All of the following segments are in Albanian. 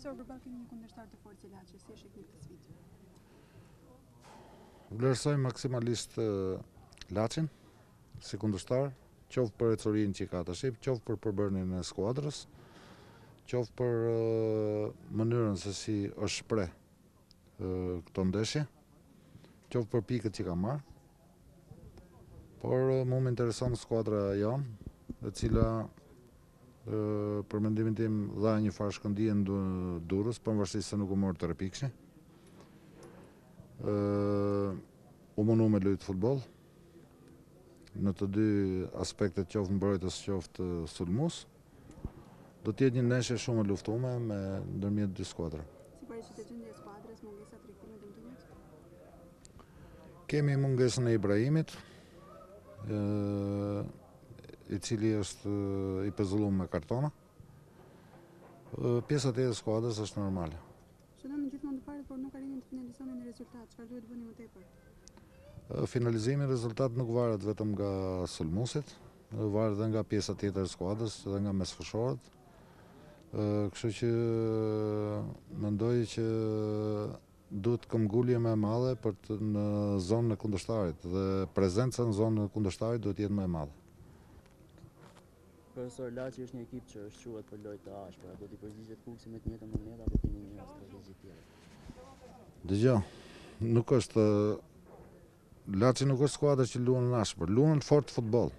Profesor, përballë keni një kundërshtar të fortë si Laçi, si e shihni këtë sfidë? Vlerësoj maksimalisht Laçin si kundërshtar, qoftë për ecurinë që ka tash, qoftë për përbërjen e skuadrës, qoftë për mënyrën se si është shpreh këto ndeshje, qoftë për pikët që ka marrë. Por mu më intereson skuadra jonë, e cila për mendimin tim dha një farë shkëndije në Durrës, pavarësisht se nuk u mori 3 pikë. U mundu me luajtë futboll në të dy aspektet, qoftë mbrojtës, qoftë sulmues. Do të jetë një ndeshje shumë e luftuar me ndërmjet dy skuadra. Si paraqiten gjendja e skuadrës, mungesat rikthimit dëmtues? Kemi mungesën e Ibrahimit, i cili është i pezulluar me kartona. Pjesa tjetër e skuadrës është normale. Shënon gjithmonë të parët, por nuk arrinin të finalizonin në rezultat. Çfarë duhet bëni më tepër? Finalizimi i rezultat nuk varet vetëm nga sulmuesit, varet edhe nga pjesa tjetër e skuadrës dhe nga mesfushorët. Kështu që mendoj që duhet këmbgulje më e madhe në zonën e kundërshtarit dhe prezenca në zonën e kundërshtarit duhet jetë më e madhe. Profesor, Laçi është një ekip që është quhet për lojë të ashpra, do t'i përgjigjet Kuksi me të njëjtën mënyrë apo keni një strategji tjetër? Dëgjoj, nuk është Laçi nuk është skuadër që luan në ashpër, luan fort futboll.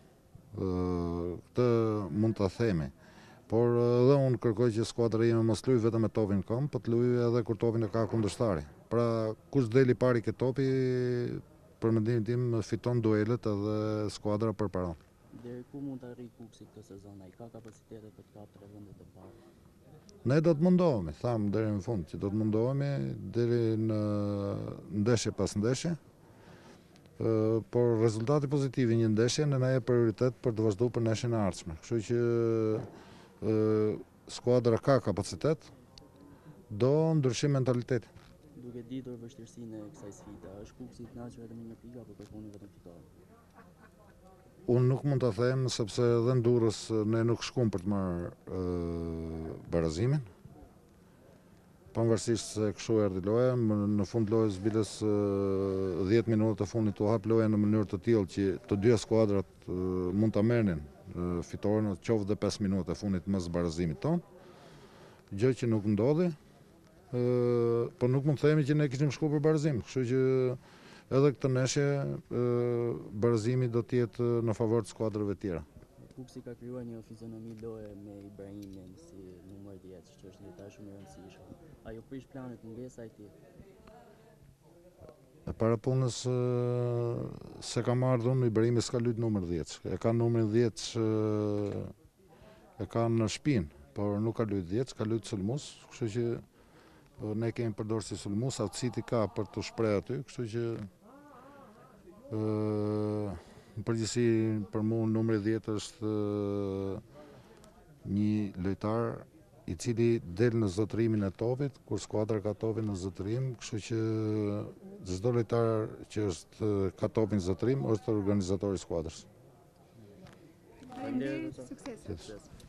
Këtë mund ta themi. Por edhe unë kërkoj që skuadra ime mos luajë vetëm me topin në këmbë, po të luajë edhe kur topin e ka kundërshtari. Pra, kush deli pari ke topi, për mendimin tim fiton duelet edhe skuadra përparon. Deri ku mund të arrijë Kuksi këtë sezon? Ai ka kapacitete për të kapur 3 vendet e parë? Ne do të mundohemi, tham deri në fund, që do të mundohemi deri në ndeshje pas ndeshje. Por rezultati pozitiv i një ndeshje në na jep prioritet për të vazhduar për ndeshjen e ardhshme. Kështu që skuadra ka kapacitet, do ndryshim mentaliteti. Duke ditur vështirësinë e kësaj sfide, është Kuksi i kënaqur vetëm me 1 pikë apo kërkoni vetëm fitoren? Unë nuk mund ta them, sepse edhe në Durrës ne nuk shkuam për të marrë barazimin. Pavarësisht se kështu erdhi loja, në fund lojës biles 10 minutat e fundit u hap loja në mënyrë të tillë që të dyja skuadrat mund ta merrnin fitoren, qoftë dhe 5 minutat e fundit mes barazimit ton. Gjë që nuk ndodhi, por nuk mund të themi që ne kishim shkuar për barazim, kështu që edhe këtë ndeshje barazimi do të jetë në favor të skuadrave tjera. Kuksi ka krijuar një fizionomi loje me Ibrahimin si numër 10, që është një lojtar shumë i rëndësishëm. A ju prish planet mungesa e tij? E para punës se ka marrë unë, Ibrahimi s'ka luajtur numër 10. E ka numrin 10, e ka në shpinë, por nuk ka luajtur 10, ka luajtur sulmues, kështu që ne kemi përdorur si sulmues, aftësitë ka për të shpreh aty, kështu që në përgjithësi për mua numri 10 është një lojtar i cili del në zotërimin e topit, kur skuadra ka topin në zotërim, kështu që çdo lojtar që ka topin në zotërim është organizatori i skuadrës. Faleminderit, sukses.